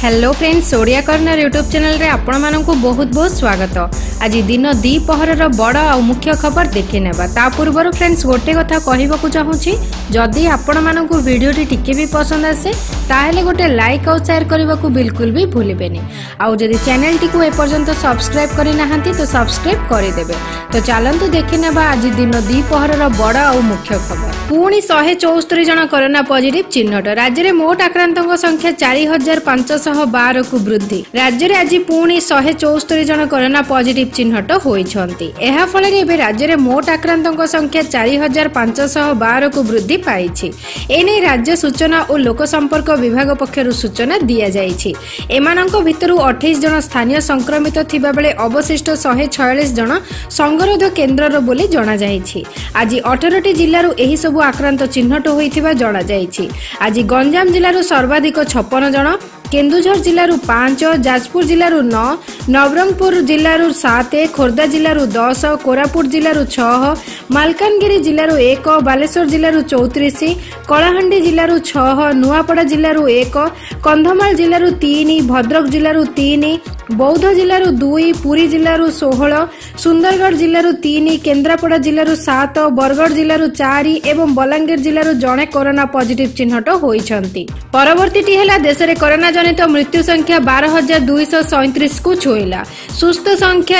Hello friends, Odia corner YouTube channel रे आपण मानकु बहुत बहुत स्वागत। आज दिन दी पहर बड़ आ मुख्य खबर देखि नेबा। ता पूर्व फ्रेंड्स गोटे कथा कहबाकू चाहूची, जदि आपण मानकु वीडियोटी टिके भी पसंद आसे ताहेले गोटे लाइक और शेयर करने को बिल्कुल भी भूलिबेनी। आउ जदि चैनल टी को एपर्यंत सब्सक्राइब करि नाहंती तो सब्सक्राइब करि देबे। तो चलंतु देखि नेबा आज दिन दी पहर बड़ आ मुख्य खबर। पुणी 174 जन कोरोना पॉजिटिव चिन्हट। राज्य में मोट आक्रांतों संख्या 4512 को वृद्धि। राज्य में आज पुणी 174 जन कोरोना पॉजिटिव चिन्हट होइछंती। एहा फଳରେ एबे राज्य में मोट आक्रांतों संख्या 4512 को वृद्धि पाइछि। एने राज्य सूचना और लोक संपर्क विभाग पक्षरु सूचना दिया जाइछि। एमानंक भितरु 28 जन स्थानीय संक्रमित थिबा बेले अवशिष्ट 146 जन संगरोध केन्द्रर बोली जणा जाइछि। आज 18टी जिल्लारु एही सब आक्रांत चिन्हट होइथिबा जणा जाइछि। आज गंजाम जिल्लारु सर्वाधिक 56 जन, केन्दुझर जिल्लारु 5, जाजपुर जिल्लारु 9, नवरंगपुर जिल्लारु 7, खोर्धा जिल्लारु 10, कोरापुट जिल्लारु 6, मालकानगिरी जिल्लारु 1, बालेश्वर जिल्लारु 34, कलाहांडी जिल्लारु 6, नुआपड़ा जिल्लारु 1, कंधमाल जिल्लारु 3, भद्रक जिल्लारु 3, बौद्ध जिल्लारु 2, पुरी जिल्लारु 16, सुंदरगढ़ जिल्लारु 3, केन्द्रापड़ा जिल्लारु 7, बरगढ़ जिल्लारु 4 एवं बलांगीर जिल्लारु जणे कोरोना पॉजिटिव चिन्हट होइछंती। परवर्तीटी हेला देश रे कोरोना जनित मृत्यु संख्या 12237 को छुईला। सुस्थ संख्या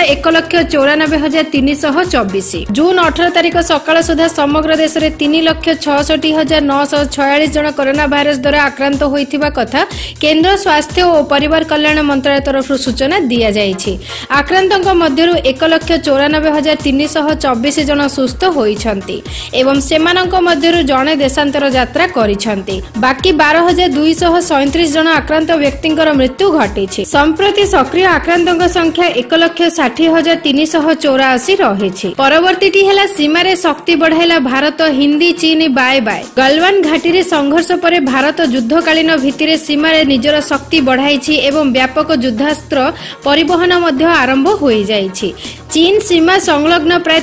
1,94,324। जून 18 तारिख सकाळ सुधा समग्र देश रे 3,66,946 जन कोरोना भाइरस द्वारा आक्रांत होइथिबा कथा केंद्र स्वास्थ्य और परिवार कल्याण मंत्रालय तरफ सूचना दिया जाइछि। आक्रांतक मध्यरु 1,94,324 जन सुस्थ होइछंती एवं सेमानक मध्यरु जणे देशांतर यात्रा करिछंती। बाकी 12,237 जन आक्रांत व्यक्तिंकर मृत्यु घटिछि। संप्रति सक्रिय आक्रांतक संख्या 1,60,384 रहिछि। परवर्तीटी हेला सीमा रे शक्ति बढ़ाइला भारत, हिंदी चीन बाय बाय। गलवान घाटी रे संघर्ष परे भारत युद्धकालीन भित्तिरे सीमा रे निजर शक्ति बढ़ाइछि एवं व्यापक युद्धास्त्र परिवहन मध्य आरंभ होई जाइछि। चीन सीमा संलग्न प्राय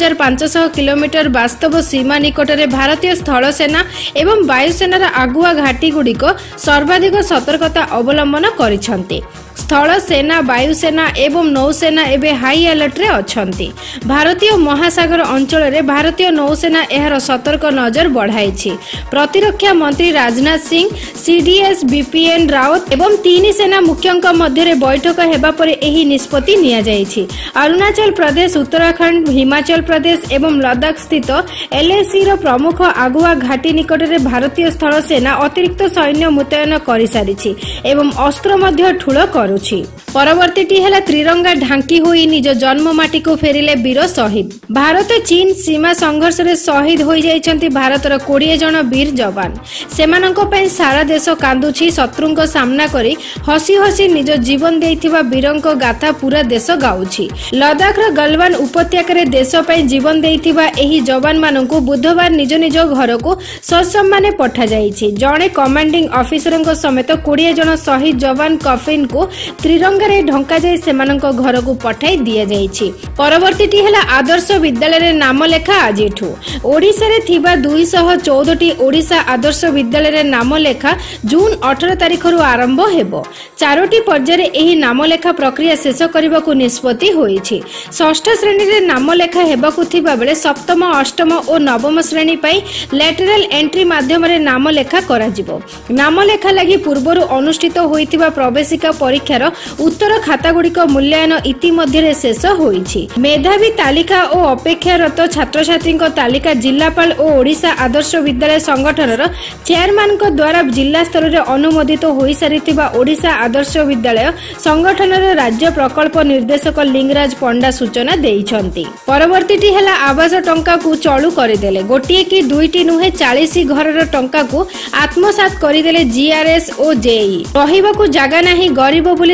3500 किलोमीटर वास्तव सीमा निकट में भारतीय स्थल सेना एवं वायुसेनार आगुआ घाटी गुड़िक सर्वाधिक सतर्कता अवलंबन करिछंती। स्थल सेना, वायुसेना एवं नौसेना एवं हाई अलर्ट रे अछंती। भारतीय महासागर अंचल रे भारतीय नौसेना एहार सतर्क नजर बढ़ाइछि। प्रतिरक्षा मंत्री राजनाथ सिंह, सीडीएस बीपीएन रावत एवं 3 सेना मुख्यंक मध्य बैठक हेबा परे एही निष्पत्ति निया जाइछि। अरुणाचल प्रदेश, उत्तराखंड, हिमाचल प्रदेश एवं लद्दाख स्थित एलएसी रो प्रमुख आगुआ घाटी निकट में भारतीय स्थल सेना अतिरिक्त सैन्य मुतयन करि सारिछि एवं अस्त्र मध्य ठुल करुछि। परवर्तीटी हेला त्रिरंगा ढांकी होई निज जन्म माटी को फेरिले वीर शहीद। भारत चीन सीमा संघर्ष रे शहीद होई जाइछंती भारतर 20 जन वीर जवान। सेमानंक पई सारा देश कांदुछि। शत्रुंक सामना करी हसी हसी निज जीवन देइथिबा वीरंक गाथा पूरा देश गाउछि। लद्दाख रो गलवान उपत्यका रे देश पई जीवन देइथिबा एही जवान मानंकु बुधवार निज निज घर को ससम्माने पठा जाइछि। जणे कमांडिंग ऑफिसरंक समेत 20 जन शहीद जवान कफिन को त्रिरंगा रे ढंका जाय सेमानंक घर को पठाई दिया जाइछि। परवर्तीटी हेला आदर्श विद्यालय रे नाम लेखा आजिठु। ओडिसा रे थिबा 214टी ओडिसा आदर्श विद्यालय रे नाम लेखा जून 18 तारिख रु आरंभ हेबो। 4टी पर्याय रे एही नाम लेखा प्रक्रिया शेष करबाकू निष्पत्ति होईछि। षष्ठ श्रेणी रे नाम लेखा हेबाकू थिबा बेले सप्तम, अष्टम और नवम श्रेणी पई लैटरल एंट्री माध्यम रे नाम लेखा करा जिवो। नाम लेखा लागि पूर्वरु अनुष्ठित होइतिबा प्रवेशिका परीक्षार उत्तर खाता गुड़िक मूल्यांकन इतिमध्य शेष होईछि। मेधावी तालिका और अपेक्षारत छात्र छात्री तालिका जिलापाल और ओडिशा आदर्श विद्यालय संगठनर चेयरमैन द्वारा जिला स्तर में अनुमोदित हो सारिथिबा ओडिशा आदर्श विद्यालय संगठनर राज्य प्रकल्प निर्देशक लिंगराज पंडा सूचना देइछंती। परवर्तीटी हेला आवास टंका को चलू करदेले। गोटिए कि दुईटी नुहे 40 घरर टंका को आत्मसात करदेले जीआरएस और जेई। रहिबाकू जागा नाही गरीब बोली सरकार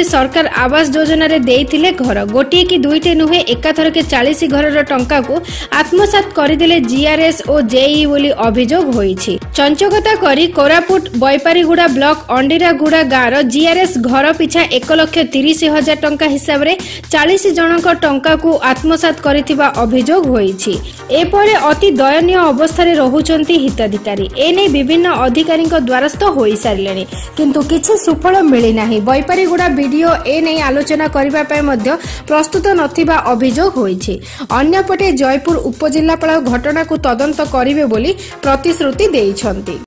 सरकार आवास योजना रे देइथिले घर गोटे कि दुईटे नुहे एकाथरके 40 घरर टंका को आत्मसात करदेले जीआरएस और जेई बोली अभियोग होईछि। चंचकता करी कोरापुट बैपारीगुड़ा ब्लॉक अंडीरागुड़ा गाँव जीआरएस घर पिछा 1,30,000 टंका हिसाब रे 40 जनक टंका को आत्मसात करिथिबा अभियोग होईछि। एपरे अति दयनीय अवस्था रे रहुचंती हिताधिकारी एने विभिन्न अधिकारी द्वारस्थ होई सारिलेनी किंतु किछि सुफल मिली नाही। बैपारीगुड़ा वीडियो एने आलोचना करिबा पय मध्य प्रस्तुत नथिबा अभियोग होईछि। अन्यपटे जयपुर उपजिल्लापाल घटना को तदंत करिवे बोली प्रतिश्रुति देइछंती।